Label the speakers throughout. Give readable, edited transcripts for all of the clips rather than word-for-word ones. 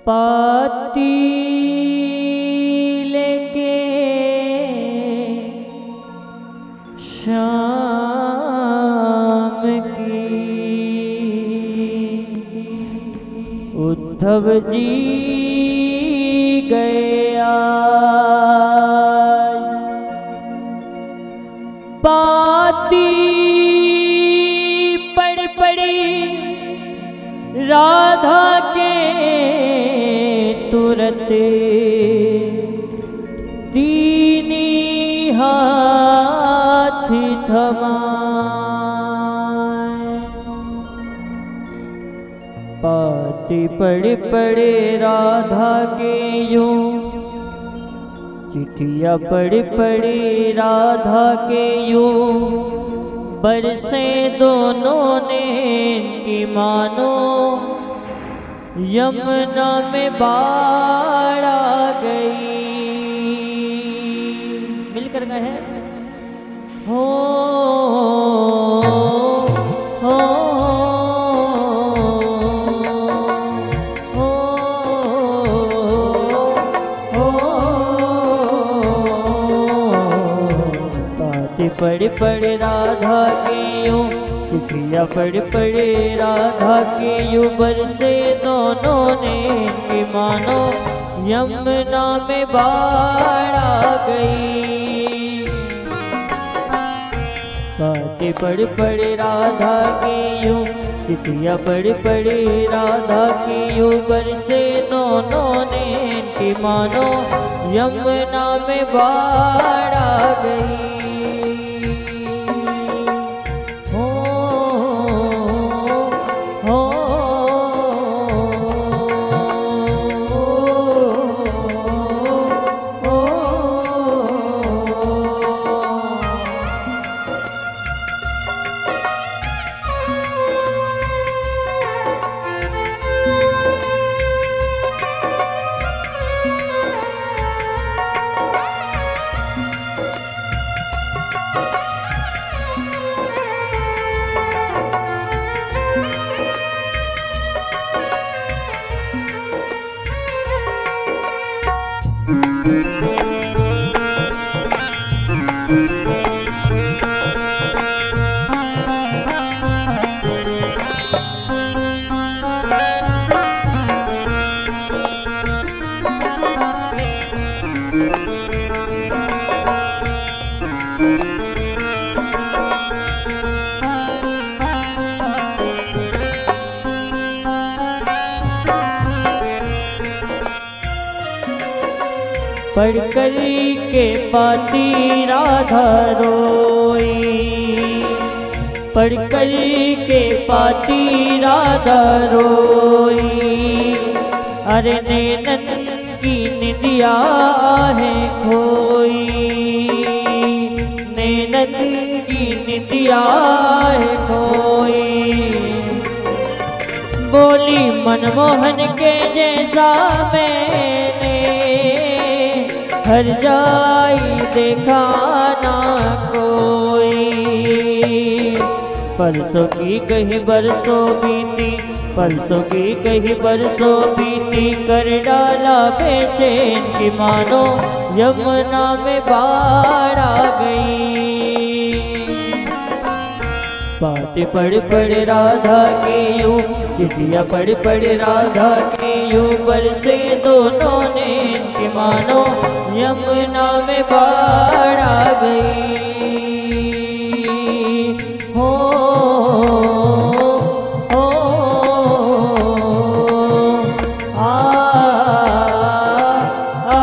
Speaker 1: पाती लेके शाम की उद्धव जी गया पाती पड़ी पड़ी राधा के तुरंत दीनी हाथ थमाए पाती पड़े पड़े राधा के यूं चिट्ठिया पड़ी पड़ी राधा के यूं बरसे दोनों ने की मानो यमुना में बाढ़ आ गई मिलकर कहे हो हो पड़े पड़े राधा के यूं चिट्ठिया पड़े पड़े राधा के यूं बरसे दोनों ने की मानो यमुना में बाढ़ आ गई बातें पड़े पड़े राधा के यूं चिट्ठिया पड़े पड़े राधा के यूं बरसे दोनों ने की मानो यमुना में बाढ़ आ गई पढ़ कर के पाती राधा रोई पढ़ कर के पाती राधा रोई अरे नैनन की निदिया है खोई नैनन की निदिया है खोई बोली मनमोहन के जैसा मैंने हर जाई देखा ना कोई परसों की कहीं बरसों बीती परसों की कहीं बरसों बीती कर डाला बेचैन की मानो यमुना में बाढ़ आ गई बातें पढ़ पढ़ राधा के यूं चिट्ठिया पढ़ पढ़ राधा के यूं बरसे दोनों ने की मानो यमुना में बाढ़ आ गई हो हो आ आ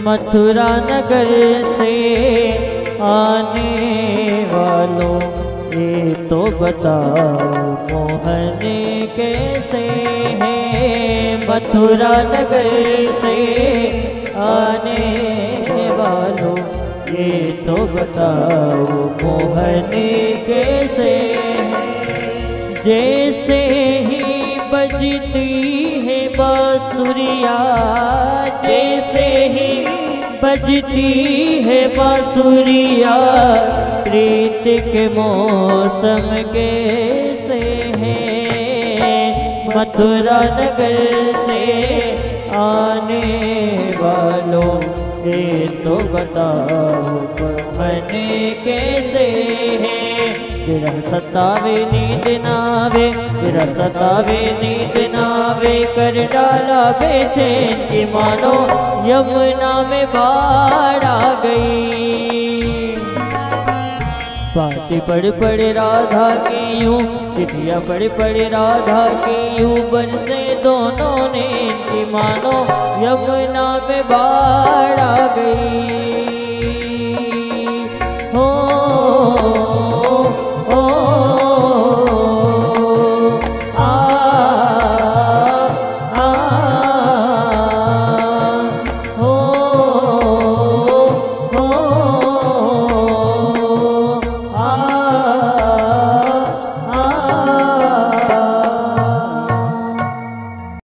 Speaker 1: मथुरा नगर से आने वालों, ये तो बताओ मोहन कैसे है। मथुरा नगर से आने वालों, ये तो बताओ मोहन कैसे है। जैसे ही बजती है बांसुरिया, जैसे ही बजती है बांसुरिया, प्रीत के मौसम कैसे है। मथुरा नगर से आने वालों, ये तो बताओ मन कैसे है। तेरा सतावे नींद नावे, तेरा सतावे नींद नावे, कर डाला बेचैन की मानो यमुना में बाढ़ आ गई। बातें पढ़ पढ़ राधा की यूं, चिट्ठियाँ पढ़ पढ़ राधा की यूं, बरसे दोनों ने की मानो यमुना में बाढ़ आ गई। हो